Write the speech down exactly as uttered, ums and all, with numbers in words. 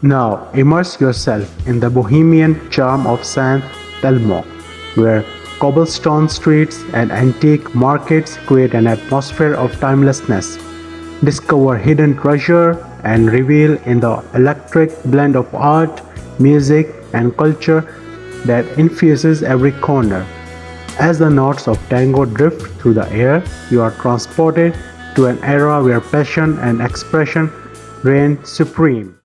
Now immerse yourself in the bohemian charm of San Telmo, where cobblestone streets and antique markets create an atmosphere of timelessness. Discover hidden treasure and revel in the electric blend of art, music, and culture that infuses every corner. As the notes of tango drift through the air, you are transported to an era where passion and expression reign supreme.